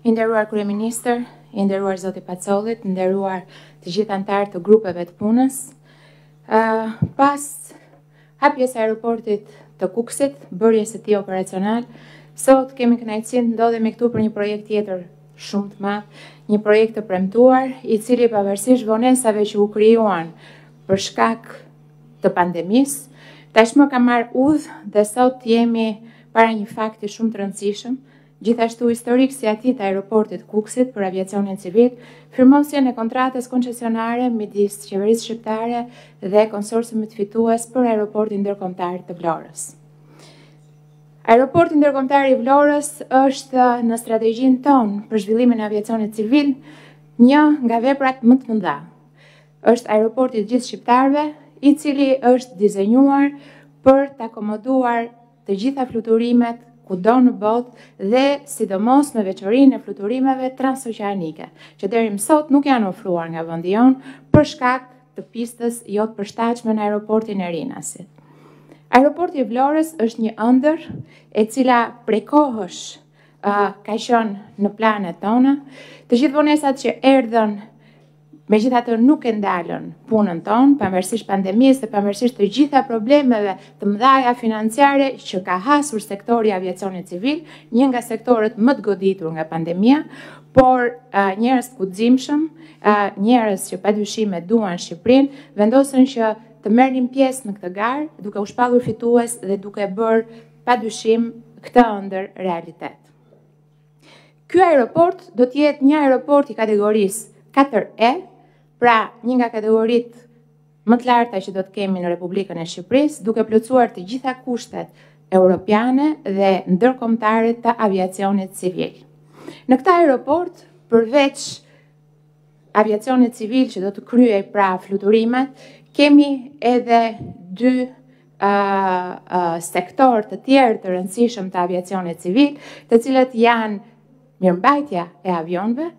I nderuar kryeministër, i nderuar zoti Pacollit, i nderuar të gjithë anëtarët të grupeve të punës. Pas hapjes së aeroportit të Kukësit, bërjes së tij operacional, sot kemi kënaqësinë të ndodhemi këtu për një projekt tjetër shumë të madh, një projekt të premtuar, i cili pavarësisht vonesave që u krijuan për shkak të pandemisë, tashmë ka marrë udhë dhe sot jemi para një fakti shumë të rëndësishëm. Gjithashtu historik si ati të aeroportit Kukësit për aviacionin civil, firmosjen e kontratës koncesionare midis qeverisë shqiptare dhe konsorciumit fitues për aeroportin ndërkombëtar të Vlorës. Aeroporti ndërkombëtar i Vlorës është në strategjinë tonë për zhvillimin e aviacionit civil një nga veprat më të mëdha. Është aeroporti i gjithë shqiptarëve, i cili është dizenjuar për të akomoduar të gjitha fluturimet kudo në botë dhe sidomos në veçorinë e fluturimeve transoqeanike, që deri më sot nuk janë ofruar nga vendi jonë për shkak të pistës jo të përshtatshme në aeroportin e Rinasit. Aeroporti i Vlorës është një ëndër e cila prej kohësh ka qenë në planet tona. Të gjithë vonesat që erdhën megjithatë nuk e ndalën punën tonë, pavarësisht pandemisë dhe pavarësisht të gjitha problemeve të mëdha financiare që ka hasur sektori i aviacionit civil, një nga sektorët më të goditur nga pandemia, por njerëz të guximshëm, njerëz që padyshim e duan Shqipërinë, vendosën që të merrnin pjesë në këtë garë, duke u shpallur fitues dhe duke bërë padyshim këtë ëndër realitet. Ky aeroport do të jetë një aeroport i kategorisë 4E, pra një nga kategoritë më të larta që do të kemi në Republikën e Shqipërisë, duke plotësuar të gjitha kushtet europiane dhe ndërkombëtare të aviacionit civil. Në këtë aeroport, përveç aviacionit civil që do të kryej pra fluturimet, kemi edhe dy sektor të tjerë të rëndësishëm të aviacionit civil, të cilët janë mirëmbajtja e avionëve,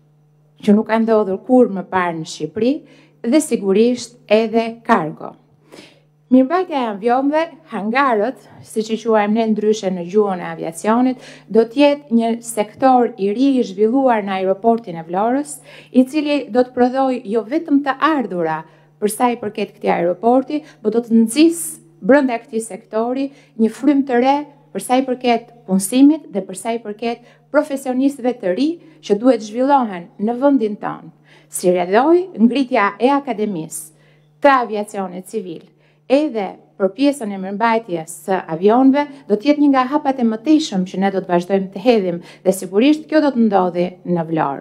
që nuk ka ndodhur kur më parë në Shqipëri, dhe sigurisht edhe kargo. Mirëmbajtja e avionëve, hangarët, siç i quajmë ne ndryshe në gjuhën e aviacionit, do të jetë një sektor i ri i zhvilluar në aeroportin e Vlorës, i cili do të prodhojë jo vetëm të ardhura për sa i përket këtij aeroporti, por do të nxjisë brenda këtij sektori një frymë të re për sa i përket punësimit dhe për sa i përket profesionistëve të ri që duhet zhvillohen në vendin tonë, si redhoi ngritja e akademisë të aviacionit civil, edhe për pjesën e mirëmbajtjes së avionëve, do të jetë një nga hapat e mëtejshëm që ne do të vazhdojmë të hedhim dhe sigurisht kjo do të ndodhi në Vlorë.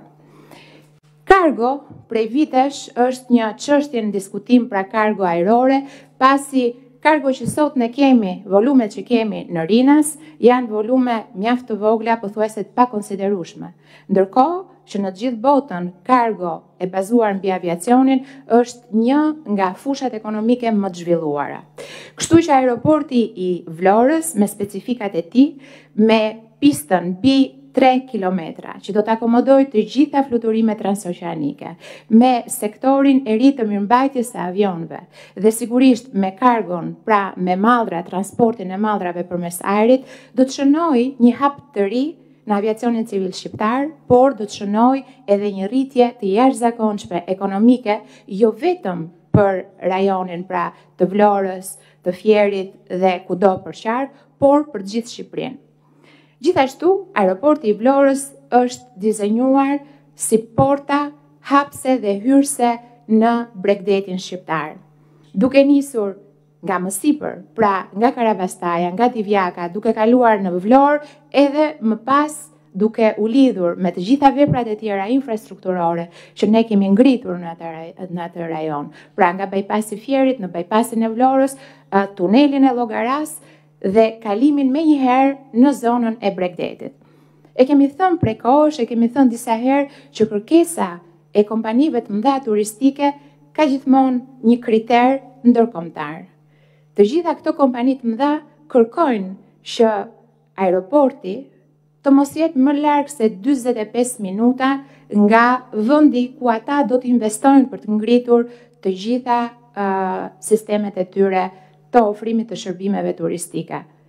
Kargo, prej vitesh, është një çështje në diskutim pra kargo ajrore, pasi kargo që sot ne kemi, volumet që kemi në Rinas, janë volume mjaft të vogla, pothuajse të pakonsiderueshme. Ndërkohë që në të gjithë botën kargo e bazuar mbi aviacionin është një nga fushat ekonomike më të zhvilluara. Kështu që aeroporti i Vlorës me specifikat e tij, me pistën mbi 3 kilometra, që do të akomodojë të gjitha fluturimet transoqeanike, me sektorin e ri të mirëmbajtjes së avionëve, dhe sigurisht me kargon, pra me mallra, transportin e mallrave përmes ajrit, do të shënojë një hap të ri në aviacionin civil shqiptar, por do të shënojë edhe një rritje të jashtëzakonshme ekonomike, jo vetëm për rajonin pra të Vlorës, të Fierit dhe kudo për qark, por për gjithë Shqipërinë. Gjithashtu, aeroporti i Vlorës është dizenjuar si porta hapse dhe hyrëse në Bregdetin shqiptar. Duke nisur nga më sipër, pra nga Karavastaja, nga Divjaka, duke kaluar në Vlorë, edhe më pas duke u lidhur me të gjitha veprat e tjera infrastrukturore që ne kemi ngritur në atë rajon. Pra nga bypassi i Fierit në bypassin e Vlorës, tunelin e Llogaras, dhe kalimin me njëherë në zonën e Bregdetit. E kemi thënë prej kohësh, e kemi thënë disa herë që kërkesa e kompanive të mëdha turistike ka gjithmonë një kriter ndërkombëtar. Të gjitha këto kompani të mëdha kërkojnë që aeroporti të mos jetë më larg se 45 minuta nga vendi ku ata do të investojnë për të ngritur të gjitha sistemet e tyre të ofrimit të shërbimeve turistike.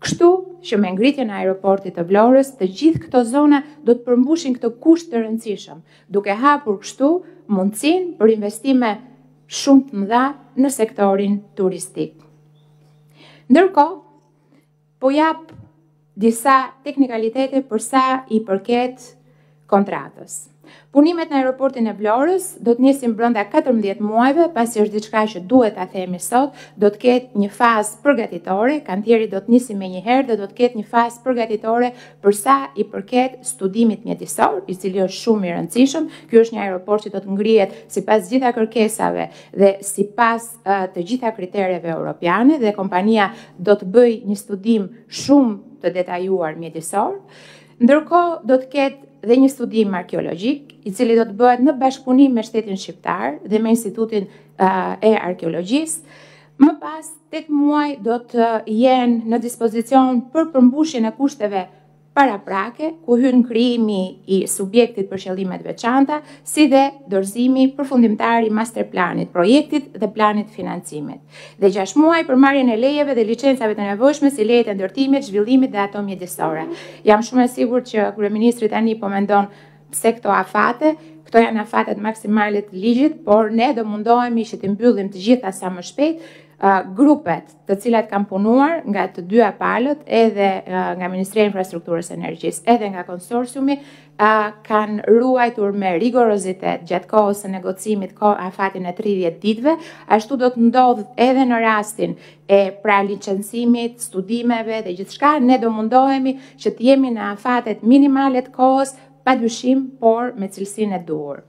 Kështu që me ngritjen e aeroportit të Vlorës, të gjithë këto zona do të përmbushin këtë kusht të rëndësishëm, duke hapur kështu mundësinë për investime shumë të mëdha në sektorin turistik. Ndërkohë, po jap disa teknikalitete për sa i përket kontratës. Punimet në aeroportin e Vlorës do të nisin brenda 14 muajve, pasi është diçka që duhet ta themi sot, do të ketë një fazë përgatitore, kantieri do të nisi menjëherë dhe do të ketë një fazë përgatitore për sa i përket studimit mjeditor, i cili është shumë i rëndësishëm. Ky është një aeroport që do të ngrihet sipas gjitha kërkesave dhe sipas të gjitha kritereve europiane dhe kompania do të bëjë një studim shumë të detajuar mjeditor. Ndërkohë do të ketë dhe një studim arkeologjik, i cili do të bëhet në bashkëpunim me shtetin shqiptar dhe me Institutin e Arkeologjisë. Më pas, 8 muaj do të jenë në dispozicion për përmbushjen e kushteve paraprake, ku hyn krijimi i subjektit për qëllime të veçanta, si dhe dorëzimi përfundimtar i masterplanit, projektit dhe planit financimit. Dhe 6 muaj për marrjen e lejeve dhe licencave të nevojshme si lejet e ndërtimit, zhvillimit dhe ato mjedisore. Jam shumë e sigurt që kryeministri tani po mendon pse këto afate, këto janë afatet maksimale të ligjit, por ne do mundohemi që të mbyllim të gjitha sa më shpejt. Grupet të cilat kanë punuar nga të dyja palët, edhe nga Ministria e Infrastrukturës së Energjisë, edhe nga konsorciumi, kanë ruajtur me rigorozitet gjatë kohës së negocimit afatin e 30 ditëve. Ashtu do të ndodh edhe në rastin e pra licencimit, studimeve dhe gjithçka, ne do mundohemi që të jemi në afatet minimale të kohës, padyshim, por me cilësinë e duhur.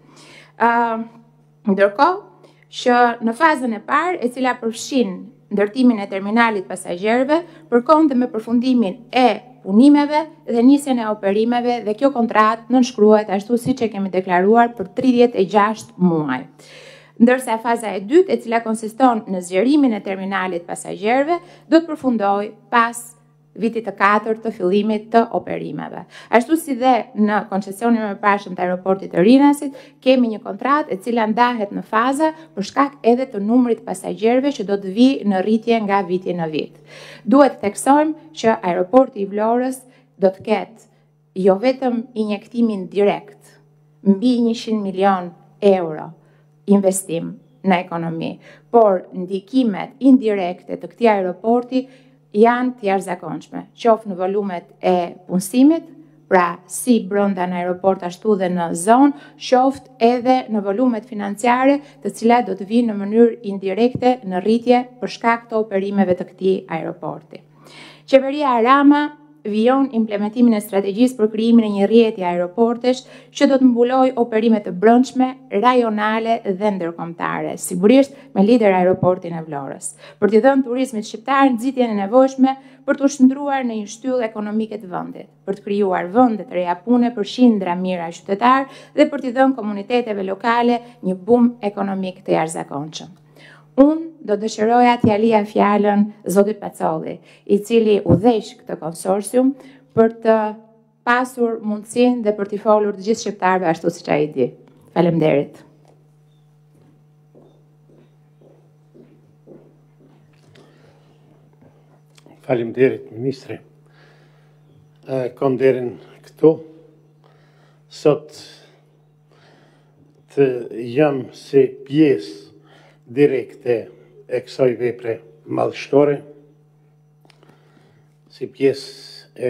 Ndërkohë, që në fazën e parë, e cila përfshin ndërtimin e terminalit pasagjerëve, përkon dhe me përfundimin e punimeve dhe nisjen e operimeve, dhe kjo kontratë nënshkruhet ashtu siç e kemi deklaruar për 36 muaj. Ndërsa faza e dytë, e cila konsiston në zgjerimin e terminalit pasagjerëve, do të përfundojë pas vitit të 4 të fillimit të operimeve. Ashtu si dhe në koncesionin e mëparshëm të aeroportit të Rinasit, kemi një kontratë e cila ndahet në faza për shkak edhe të numrit pasagjerëve që do të vijë në rritje nga viti në vit. Duhet të theksojmë që aeroporti i Vlorës do të ketë jo vetëm injektimin direkt mbi 100 milion euro investim në ekonomi, por ndikimet indirekte të këtij aeroporti janë të jashtëzakonshme, qoftë në volumet e punësimit, pra si brenda në aeroport ashtu dhe në zonë, qoftë edhe në volumet financiare, të cilat do të vinë në mënyrë indirekte në rritje për shkak të operimeve të këtij aeroporti. Qeveria Rama vijon implementimin e strategjisë për krijimin e një rrjeti aeroportesh që do të mbulojë operime të brendshme, rajonale dhe ndërkombëtare, sigurisht me lider aeroportin e Vlorës, për t'i dhënë turizmit shqiptar nxitjen e nevojshme për të shndruar në një shtyllë ekonomike të vendit, për të krijuar vende të reja pune për qindra mijëra qytetar dhe për t'i dhënë komuniteteve lokale një bum ekonomik të jashtëzakonshëm. Unë do dëshiroja t'ja lija fjalën Zotit Pacolli, i cili udhëheq këtë konsorcium për të pasur mundësinë dhe për t'i folur të gjithë shqiptarëve ashtu siç ai di. Faleminderit. Faleminderit, ministri. Kom derin këtu. Sot të jam si pjesë direkte e kësaj vepre madhështore, si pjesë e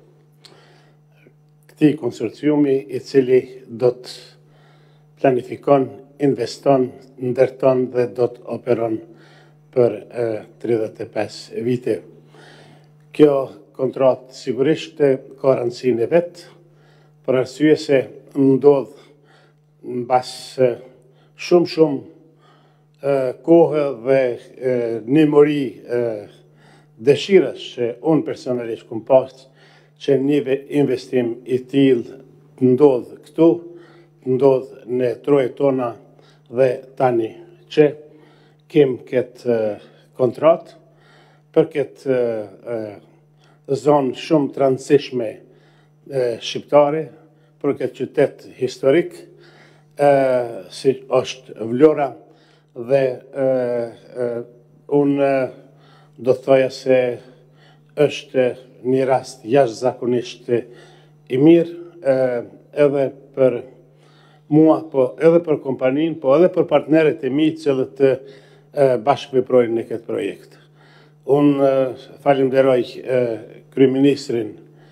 këtij konsorciumi i cili do të planifikon, investon, ndërton dhe do të operon për 35 vite. Kjo kontratë sigurisht ka rëndësinë e vet, për arsye se ndodh mbas shumë kohë dhe një mori dëshirës që unë personalisht kom pas që një investim i tillë të ndodhë këtu, të ndodhë në trojet tona dhe tani që kem këtë kontratë për këtë zonë shumë të rëndësishme shqiptare, për këtë qytet historik, si është Vlora, dhe unë do të thoja se është një rast jashtëzakonisht i mirë edhe për mua, po edhe për kompaninë, po edhe për partnerët e mi cilët bashkëveprojnë në këtë projekt. Unë falenderoj kryeministrin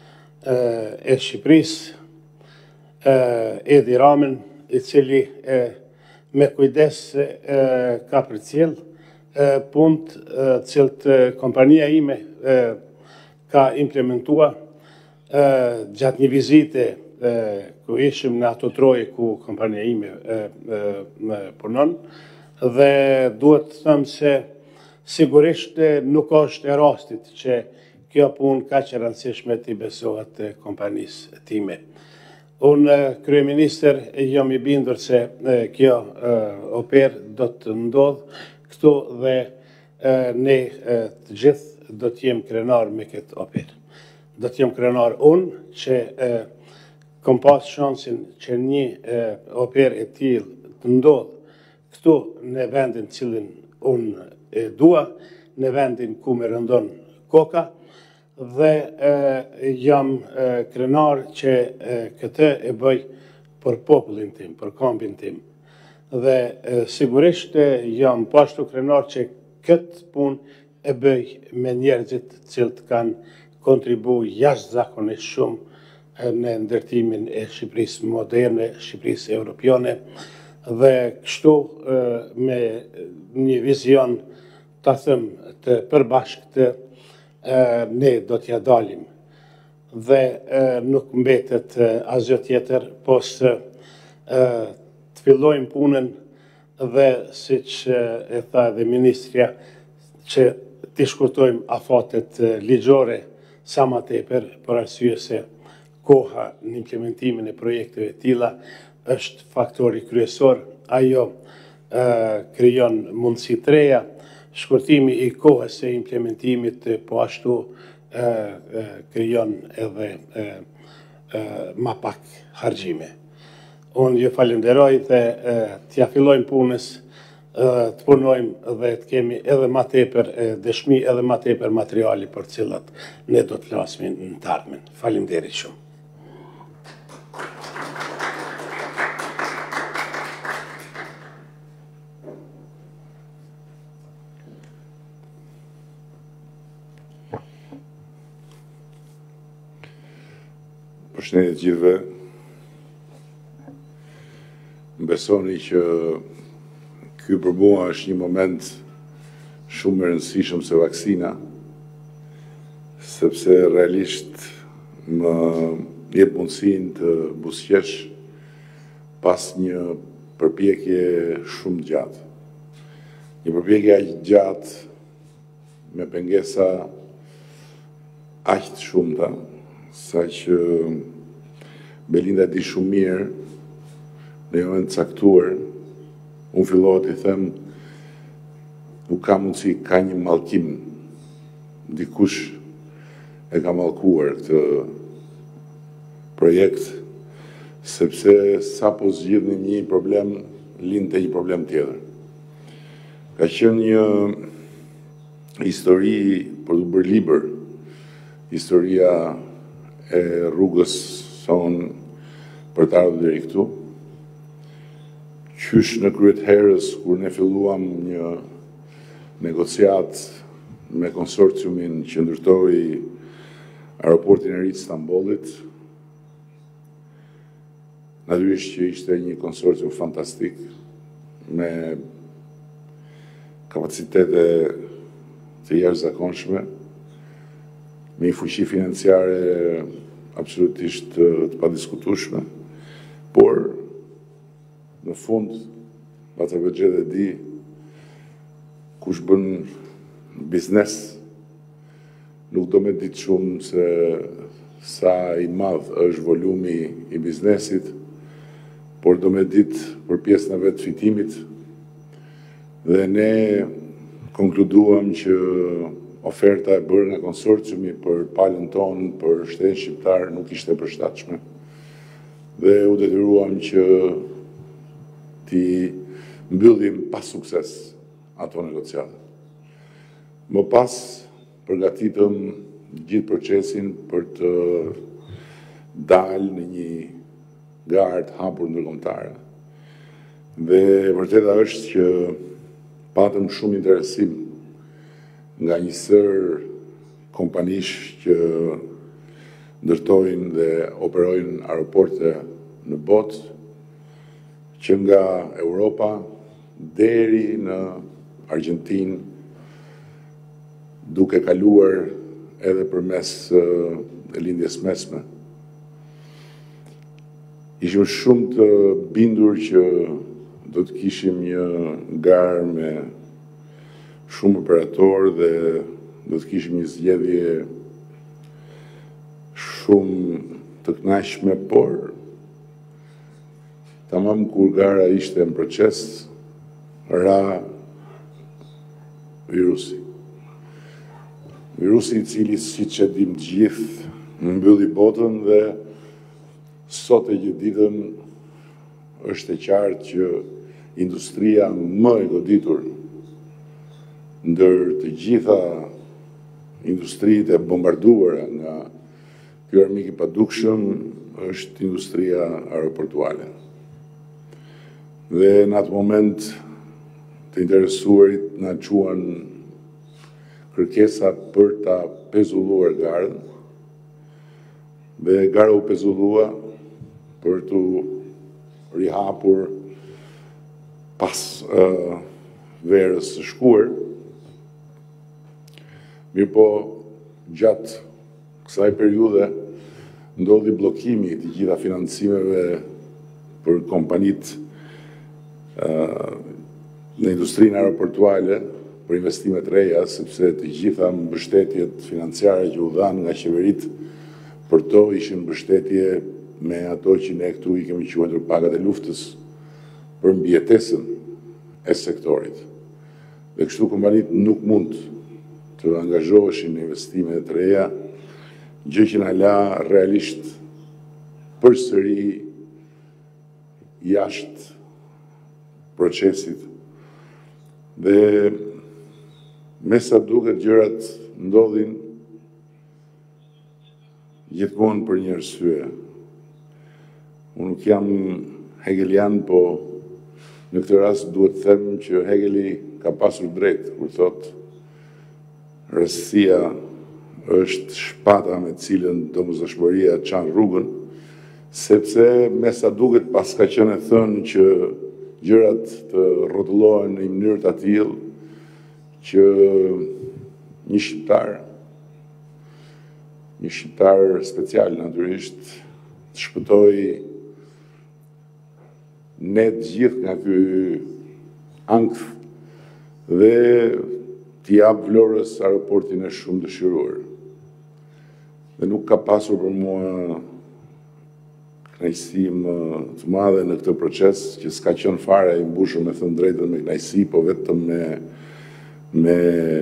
e Shqipërisë, Edi Ramën, i cili me kujdes ka përcjell punët cilët kompania ime ka implementua gjatë një vizite ku ishim në ato troje ku kompania ime punon, dhe duhet të thëmë se sigurisht nuk është e rastit që kjo punë ka që rëndësishme t'i besohet kompanisë time. Unë, kryeministër, jam i bindur se kjo oper do të ndodhë këtu dhe ne të gjithë do t'jem krenar me këtë oper. Do t'jem krenar unë që kom pas shansin që një oper e tillë të ndodhë këtu në vendin cilin unë e dua, në vendin ku me rëndon koka, dhe jam krenar që këtë e bëj për popullin tim, për kombin tim. Dhe sigurisht jam pashtu krenar që këtë pun e bëj me njerëzit cilët kanë kontribu jashtëzakonisht shumë në ndërtimin e Shqipërisë moderne, Shqipërisë europiane, dhe kështu me një vizion të thëmë të përbashkët ne do t'ja dalim. Dhe nuk mbetet asgjë tjetër, pos të fillojmë punën dhe si që e tha edhe ministrja, që t'i shkurtojmë afatet ligjore sa ma tepër, për arsye se koha në implementimin e projekteve tilla është faktori kryesor. Ajo krijon mundësi të reja, shkurtimi i kohës e implementimit, po ashtu krijon edhe ma pak harxhime. Unë ju falenderoj dhe t'ja fillojmë punës, të punojmë dhe të kemi edhe ma tepër dëshmi, edhe ma tepër materiali për cilat ne do të flasim në të ardhmen. Faleminderit shumë. Përshëndetje gjithëve. Besoni që ky për mua është një moment shumë i rëndësishëm se vaksina, sepse realisht më jep mundësinë të buzëqesh pas një përpjekje shumë gjatë. Një përpjekje aq gjatë me pengesa aq të shumta, sa që Belinda di shumë mirë, në një moment caktuar, unë fillohet i them, nuk ka mundësi, ka një mallkim, dikush e ka mallkuar këtë projekt, sepse sa po zgjidhni një problem, lindte një problem tjetër. Ka qenë një histori për të bërë libër, historia e rrugës sonë për të ardhur deri këtu. Qysh në kryet herës, kur ne filluam një negociat me konsorciumin që ndërtoi aeroportin e ri të Stambollit, natyrisht që ishte një konsorcium fantastik, me kapacitete të jashtëzakonshme, me një fuqi financiare absolutisht të padiskutueshme, por në fund, Bazarbexhet e di, kush bën biznes, nuk do me ditë shumë se sa i madh është volumi i biznesit, por do me ditë për pjesën e vetë fitimit, dhe ne konkluduam që oferta e bërë nga konsorciumi për palën tonë, për shtetin shqiptar, nuk ishte përshtatshme. Dhe u detyruam që ti mbyllim pas sukses ato negociate. Më pas përgatitëm gjithë procesin për të dalë në një garë të hapur ndërkombëtare. Dhe vërteta është që patëm shumë interesim nga një sër kompanish që ndërtojnë dhe operojnë aeroporte në botë, që nga Europa deri në Argjentinë, duke kaluar edhe përmes lindjes mesme. Ishim shumë të bindur që do të kishim një garë me shumë operator dhe do të kishim një zgjedhje shumë të kënaqshme, por tamam kur gara ishte në proces, ra virusi. Virusi I cili, siç e dim të gjithë, mbylli botën dhe sot e gjithë ditën është e qartë që industria më e goditur ndër të gjitha industritë e bombarduara nga ky armik I padukshëm është industria aeroportuale. Dhe në atë moment të interesuarit na quan kërkesa për ta pezulluar garën, dhe gara u pezullua për të rihapur pas verës së shkuar. Mirëpo, gjatë kësaj periudhe ndodhi bllokimi I të gjitha financimeve për kompanitë në industrinë aeroportuale për investimet reja, sepse të gjitha mbështetjet financiare që u dhanë nga qeveritë për to ishin mbështetje me ato që ne këtu I kemi quajtur pagat e luftës për mbijetesën e sektorit. Dhe kështu kompanitë nuk mund të angazhoheshin në investime të reja, gjë që na la realisht përsëri jashtë procesit. Dhe me sa duket gjërat ndodhin gjithmonë për një arsye. Unë nuk jam hegelian, po në këtë rast duhet të them që Hegeli ka pasur drejt kur thotë rastësia është shpata me cilën domosdoshmëria çan rrugën, sepse me sa duket pas ka qenë thënë që gjërat të rrotullohen në një mënyrë të tillë që një shqiptar special natyrisht të shpëtoi ne të gjithë nga ky ankth dhe t'i jap Vlorës aeroportin e shumë dëshiruar. Dhe nuk ka pasur për mua kënaqësi më të madhe në këtë proces, që s'ka qenë fare I mbushur me thënë drejtën me kënaqësi, po vetëm me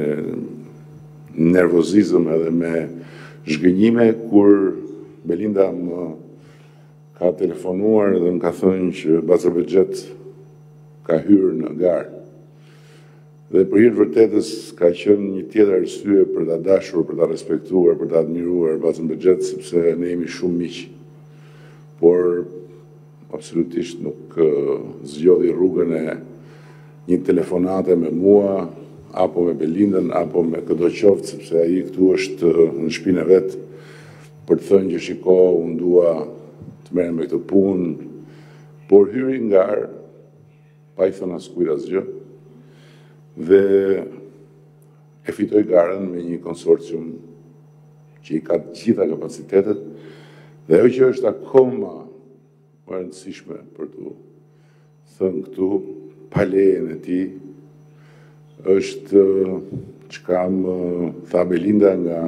nervozizëm edhe me zhgënjime, kur Belinda më ka telefonuar dhe më ka thënë që Bazarbexhet ka hyrë në garë. Dhe për hir të vërtetës ka qenë një tjetër arsye për ta dashur, për ta respektuar, për ta admiruar Bazarbexhet, sepse ne jemi shumë miq. Por absolutisht nuk zgjodhi rrugën e një telefonate me mua, apo me Belindën, apo me këdo qoftë, sepse ai këtu është në shtëpinë e vet për të thënë që shiko, unë dua të merrem me këtë punë, por hyri në garë pa I thënë askujt asgjë dhe e fitoi garën me një konsorcium që I ka të gjitha kapacitetet. Dhe ajo që është akoma më e rëndësishme për të thënë këtu, pa lejen e tij, është çka më tha Belinda nga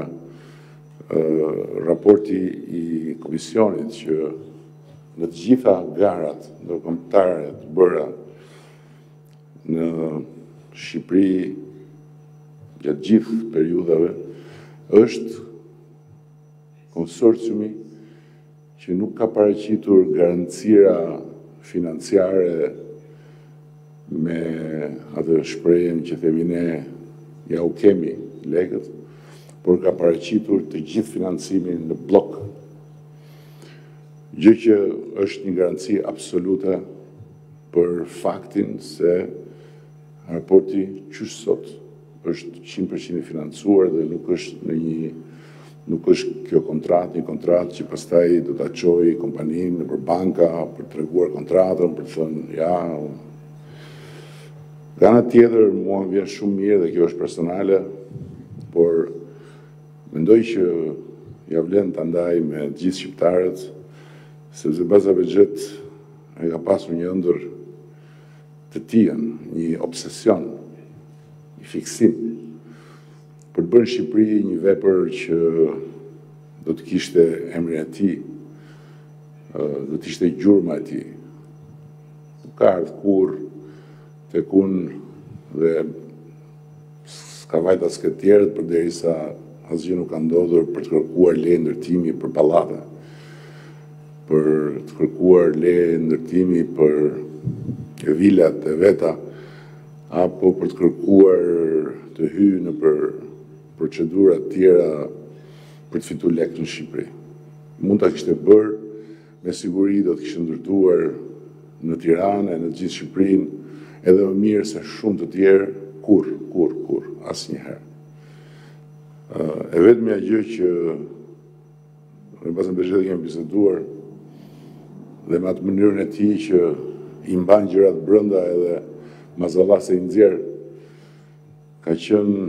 raporti I komisionit, që në të gjitha garat ndërkombëtare të bëra në Shqipëri gjatë gjithë periudhave, është konsorciumi që nuk ka paraqitur garancia financiare me atë shprehjen që themi ne, ja u kemi lekët, por ka paraqitur të gjithë financimin në blok. Gjë që është një garanci absolute për faktin se aeroporti qysh sot është 100% i financuar dhe nuk është kjo një kontratë që pastaj do ta çojë kompaninë nëpër banka për të treguar kontratën, për të thënë ja. Nga ana tjetër, mua më vjen shumë mirë dhe kjo është personale, por mendoj që ja vlen ta ndaj me të gjithë shqiptarët, sepse Bazabexhet e ka pasur një ëndër të tij, një obsesion, një fiksim për të bërë në Shqipëri një vepër që do të kishte emrin e tij, do të ishte gjurma e tij. Nuk ka ardhur kurrë tek unë dhe s'ka vajt as këtë tjerët përderisa asgjë nuk ka ndodhur për të kërkuar leje ndërtimi për pallate, për të kërkuar leje ndërtimi për vilat e veta, apo për të kërkuar të hyjë në për procedura të tjera për të fituar lek në Shqipëri. Mund ta kishte bërë, me siguri do të kishte ndërtuar në Tiranë e në gjithë Shqipërinë edhe më mirë se shumë të tjerë, kur, asnjëherë. E vetmja gjë që në Bazabexhet kemi biseduar dhe me atë mënyrën e tij që i mban gjërat brenda edhe mazallah se i nxjerr, ka qenë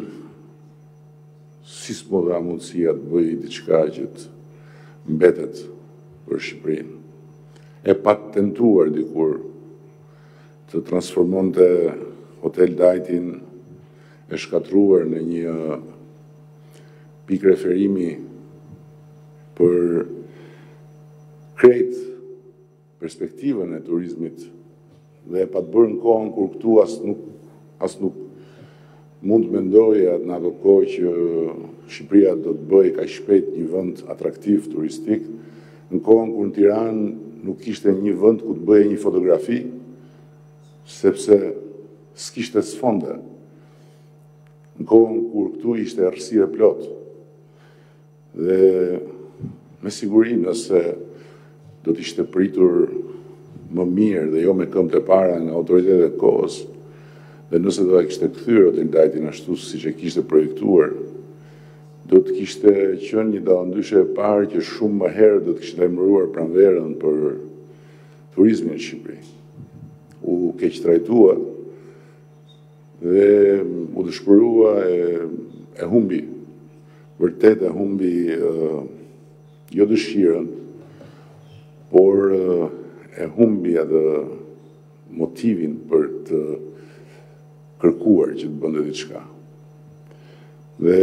si s'mo dha mundësia të bëj diçka që të mbetet për Shqipërinë. E patentuar dikur të transformonte Hotel Dajtin e shkatruar në një pikë referimi për krejt perspektivën e turizmit dhe e pa të bërë në kohën kur këtu as nuk mund të mendoja në ato kohë që Shqipëria do të bëjë kaq shpejt një vend atraktiv turistik, në kohën kur në Tiranë nuk kishte një vend ku të bëje një fotografi, sepse s'kishte sfonde. Në kohën kur këtu ishte errësirë plot. Dhe me siguri nëse do të ishte pritur më mirë dhe jo me këmbë të para nga autoritetet e kohës, dhe nëse do e kishte kthyer Hotel Dajtin ashtu siç e kishte projektuar, do të kishte qenë një dallandyshe e parë që shumë më herë do të kishte lajmëruar pranverën për turizmin në Shqipëri. U keq trajtua dhe u dëshpërua e humbi. Vërtet e humbi jo dëshirën, por e humbi atë motivin për të kërkuar që të bënte diçka. Dhe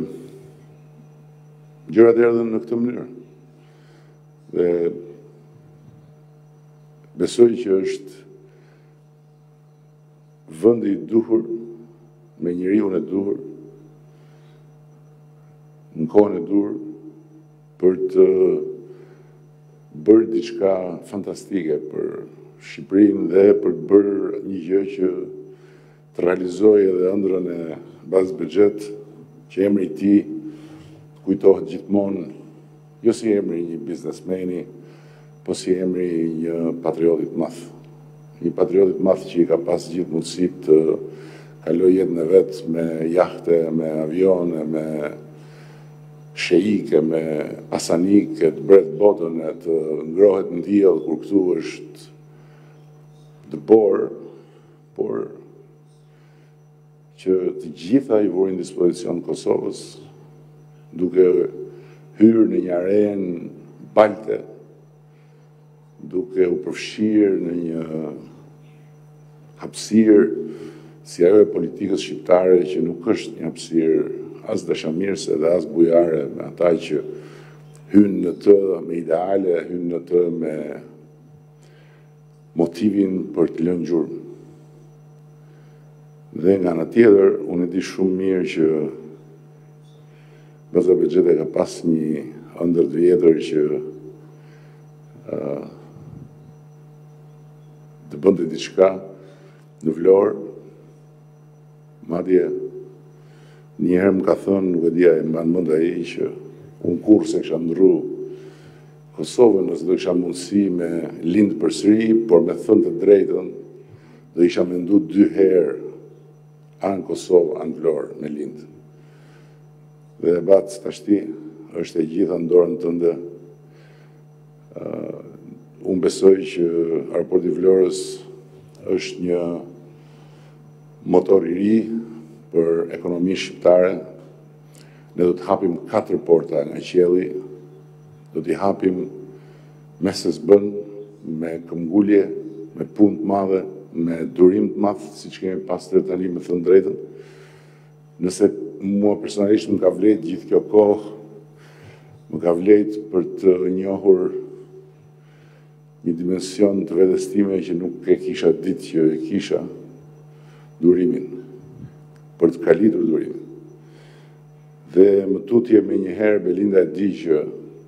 gjërat erdhën në këtë mënyrë. Dhe besoj që është vendi i duhur me njeriu e duhur në kohën e duhur për të bërë diçka fantastike për Shqipërinë dhe për të bërë një gjë që të realizojë edhe ëndrrën e Bazabexhet, që emri i tij kujtohet gjithmonë jo si emri një biznesmeni, po si emri një patriotit madh. Një patriotit madh që i ka pas gjithë mundësitë të kalojë jetën e vet me jahte, me avione, me sheike, me pasanike, të bret botën, të ngrohet në diell kur këtu është dëbor, por që të gjitha i vurin dispozicion Kosovës, duke hyrë në një arenë balte, duke u përfshirë në një hapësirë si ajo e politikës shqiptare që nuk është një hapësirë as dashamirëse dhe as bujare me ata që hynë në të me ideale, hynë në të me motivin për të lënë gjurmë. Dhe nga ana tjetër, unë e di shumë mirë që Bazabexhet ka pas një ëndër të vjetër që të bënte diçka në Vlorë, madje Njëherë më ka thënë, nuk e dia e mban mend ai, që unë kurse kisha ndrru Kosovën nëse do kisha mundësi me lindë përsëri, por me thënë të drejtën, do isha mendu 2 herë anë Kosovë, anë Vlorë me lindë. Dhe batë tashti është e gjitha në dorën tënde. Unë besoj që aeroporti i Vlorës është një motor i ri për ekonominë shqiptare. Ne do të hapim 4 porta nga qielli, do t'i hapim me se s'bën, me këmbgulje, me punë të madhe, me durim të madh, siç kemi pas deri tani, me thënë drejtën. Nëse mua personalisht më ka vlerë gjithë kjo kohë, më ka vlerë për të njohur një dimension të vetes time që nuk e kisha ditë që e kisha, durimin, për të kalitur durimin. Dhe më tutje me njëherë Belinda e di që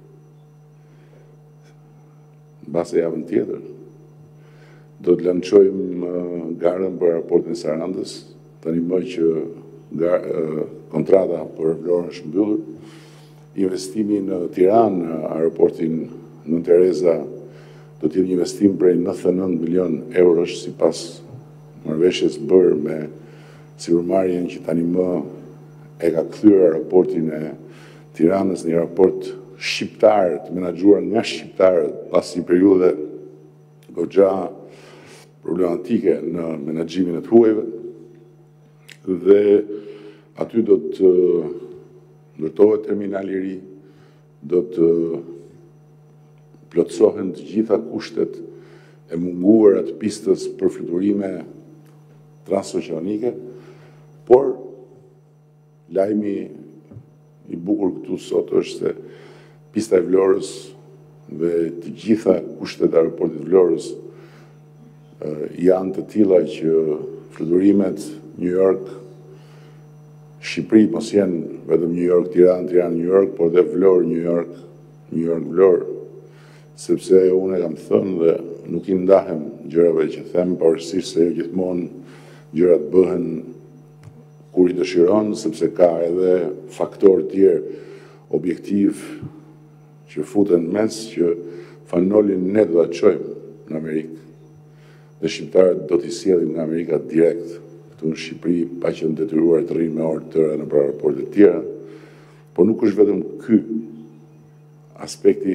mbase javën tjetër do të lançojmë garën për aeroportin e Sarandës, tani më që kontrata për Vlorën është mbyllur. Investimi në Tiranë, në aeroportin Nën Tereza, do të jetë një investim prej 99 milion eurosh sipas marrëveshjes bërë me sigurimmarrjen që tani më e ka kthyer aeroportin e Tiranës në një aeroport shqiptar, të menaxhuar nga shqiptarët pas një periudhe goxha problematike në menaxhimin e të huajve. Dhe aty do të ndërtohet terminali i ri, do të plotësohen të gjitha kushtet e munguara të pistës për fluturime transoceanike, por lajmi i bukur këtu sot është se pista e Vlorës dhe të gjitha kushtet e aeroportit Vlorës janë të tilla që fluturimet New York, Shqipëri mos jenë vetëm New York, Tiranë, Tiranë, New York, por dhe Vlorë, New York, New York, Vlorë, sepse unë e kam thënë dhe nuk i ndahem gjërave që them, pavarësisht se gjithmonë gjërat bëhen kur i dëshiron, sepse ka edhe faktorë tjerë objektiv që futen mes që fanolin ne do ta çojmë në Amerikë. Dhe shqiptarët do t'i sjellim nga Amerika direkt këtu në Shqipëri, pa qenë detyruar të rrinë me orë të tëra në aeroporte të tjera, por nuk është vetëm ky aspekti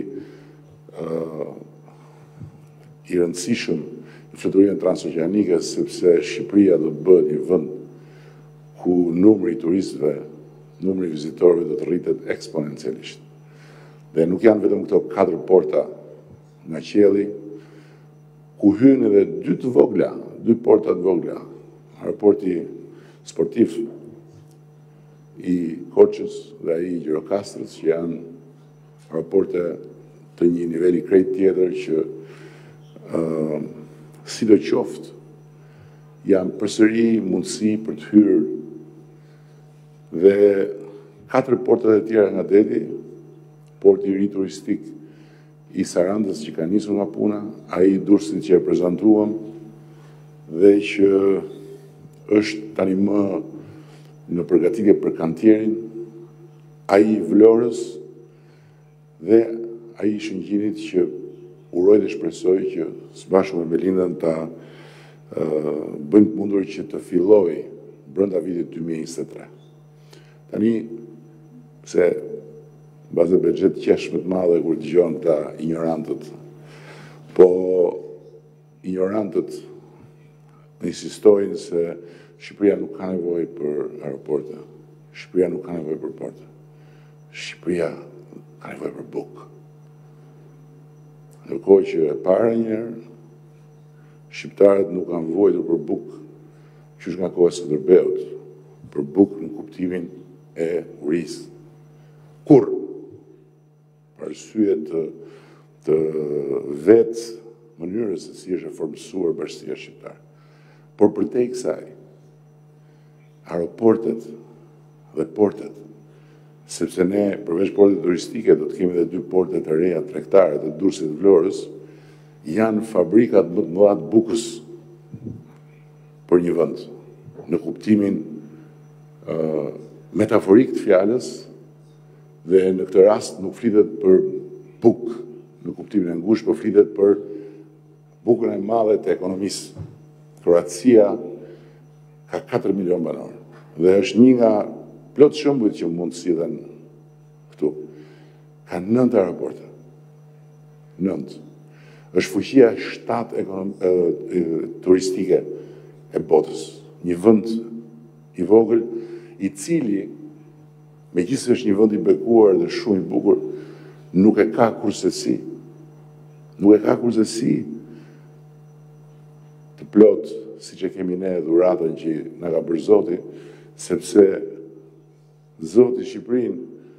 i rëndësishëm në fluturimit transoceanike, sepse Shqipëria do të bëhet një vend ku numri i turistëve, numri i vizitorëve do të rritet eksponencialisht. Dhe nuk janë vetëm këto 4 porta nga qielli, ku hynë edhe 2 porta të vogla, aeroporti sportiv i Korçës dhe ai i Gjirokastrës, që janë aeroporte të një niveli krejt tjetër që sidoqoftë janë përsëri mundësi për të hyrë. Dhe 4 portat e tjera nga deti, porti i ri turistik i Sarandës që ka nisur nga puna, ai i Durrësit që e prezantuam dhe që është tani më në përgatitje për kantierin, ai i Vlorës dhe ai i Shëngjinit që uroj dhe shpresoj që së bashku me Belindën ta bëjmë të mundur që të fillojë brenda vitit 2023. Tani, se bazë bexhet qesh më të madhe kur dëgjon këta ignorantët, po ignorantët insistojnë se Shqipëria nuk ka nevojë për aeroporte, Shqipëria nuk ka nevojë për porte, Shqipëria ka nevojë për bukë. Ndërkohë që e para njëherë, shqiptarët nuk kanë vojtur për bukë, qysh nga koha e Skënderbeut, për bukë në kuptimin e urisë. Kur, për arsye të vetë mënyrës se si është e formësuar bashkësia shqiptare. Por përtej kësaj, aeroportet dhe portet, sepse ne përveç portet turistike do të kemi edhe 2 porte të reja tregtare të Durrësit dhe Vlorës, janë fabrikat më të mëdha të bukës për një vend, në kuptimin metaforik të fjalës, dhe në këtë rast nuk flitet për bukë në kuptimin e ngushtë, por flitet për bukën e madhe të ekonomisë. Kroacia ka 4 milion banor dhe është një nga plot shembujt që mund të sillen këtu. Ka 9 aeroporte. 9. Është fuqia 7 turistike e botës. Një vend i vogël i cili, megjithëse është një vend i bekuar dhe shumë i bukur, nuk e ka kursesi. Nuk e ka kursesi të plot, si që kemi ne dhuratën që nga ka bërë Zoti, sepse Zoti Shqipërinë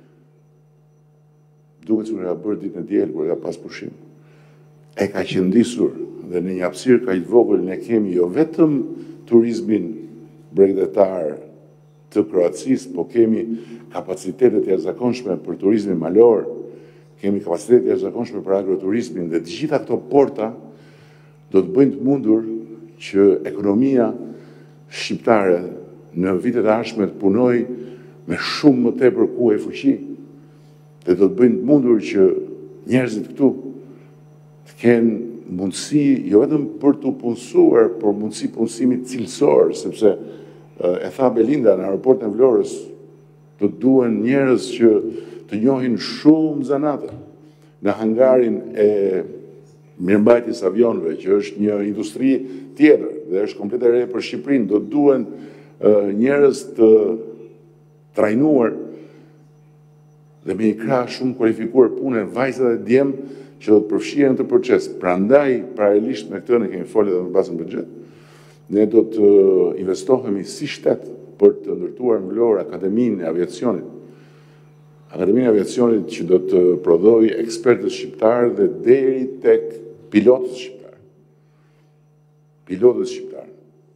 duket që ka bërë ditën e diel, kur ka pas pushim. E ka qëndisur dhe në një hapësirë kaq të vogël ne kemi jo vetëm turizmin bregdetar të Kroacisë, po kemi kapacitetet e jashtëzakonshme për turizmin malor, kemi kapacitetet e jashtëzakonshme për agroturizmin dhe të gjitha këto porta do të bëjnë të mundur që ekonomia shqiptare në vitet e ardhshme të punojë me shumë më tepër kuaj fuqi dhe do të bëjnë të mundur që njerëzit këtu të kenë mundësi jo vetëm për të punësuar, por mundësi punësimi cilësor, sepse e tha Belinda në aeroportin e Vlorës, do të duhen njerëz që të njohin shumë zanate. Në hangarin e mirëmbajtjes avionëve, që është një industri tjetër dhe është komplet e re për Shqipërinë, do të duhen njerëz të trajnuar dhe me një krah shumë kualifikuar pune, vajza dhe djem që do të përfshihen në këtë proces. Prandaj, paralelisht me këtë, ne kemi folur edhe më pas në buxhet, ne do të investohemi si shtet për të ndërtuar në Vlorë Akademinë e Aviacionit. Akademinë e Aviacionit që do të prodhojë ekspertët shqiptarë dhe deri tek pilotët shqiptarë. Pilotët shqiptarë.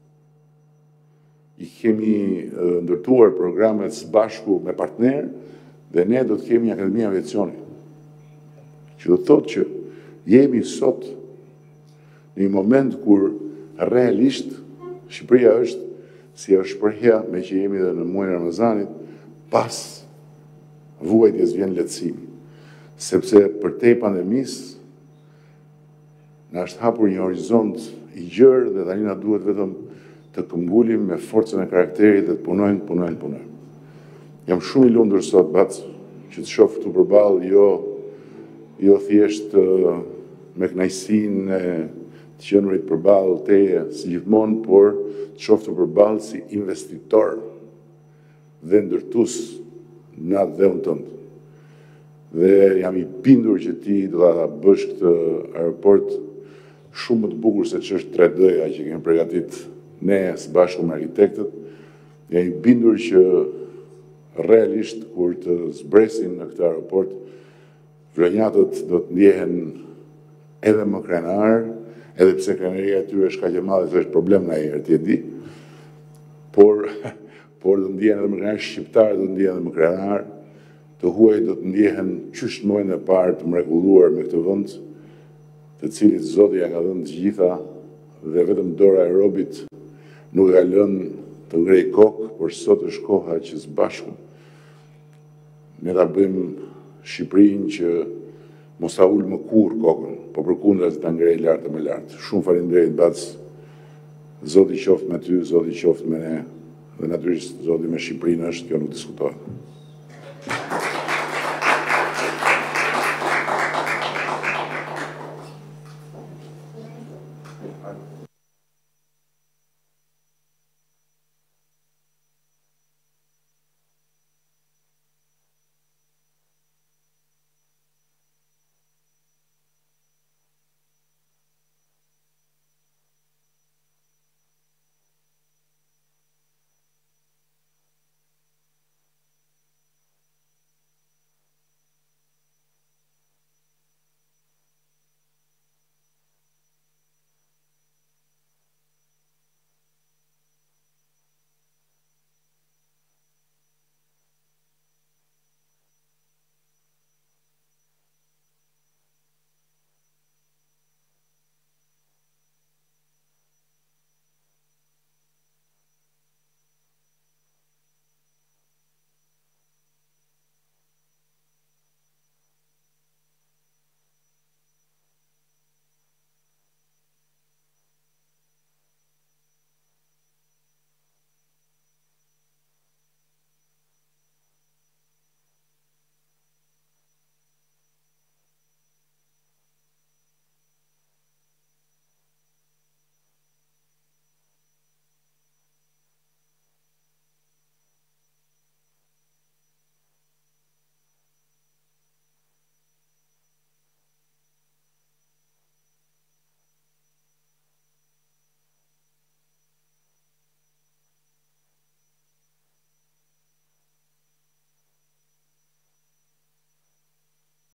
I kemi ndërtuar programet së bashku me partnerë dhe ne do të kemi Akademinë e Aviacionit. Që do të thotë që jemi sot në një moment kur realisht Shqipëria është si është shprehja me që jemi dhe në muajin e Ramazanit, pas vuajtjes vjen lehtësimi. Sepse përtej pandemisë na është hapur një horizont i gjerë dhe tani na duhet vetëm të këmbgulim me forcën e karakterit dhe të punojmë. Jam shumë i lumtur sot, Bac, që të shoh këtu përballë jo thjesht me kënaqësinë e të qenurit përballë teje si gjithmonë, por të shoh këtu përballë si investitor dhe ndërtues në atë dheun tënd. Dhe jam i bindur që ti do ta bësh këtë aeroport shumë më të bukur se ç'është 3D-ja që kemi përgatit ne së bashku me arkitektët. Jam i bindur që realisht kur të zbresin në këtë aeroport, vlonjatët do të ndjehen edhe më krenar, edhe pse krenaria e tyre është kaq e madhe se është problem ndonjëherë, ti e di. Por do ndjehen edhe më krenar, shqiptarët do ndjehen edhe më krenar, të huaj do të ndjehen qysh në momentin e parë të mrekulluar me këtë vend, të cilit Zoti ja ka dhënë të gjitha dhe vetëm dora e robit nuk ka lënë të ngrej kokë, por sot është koha që së bashku ne ta bëjmë Shqipërinë që mos ta ul më kurrë kokën, po përkundër ta ngrej lart e më lart. Shumë faleminderit Bac. Zoti qoftë me ty, Zoti qoftë me ne, dhe natyrisht Zoti me Shqipërinë është, kjo nuk diskutohet.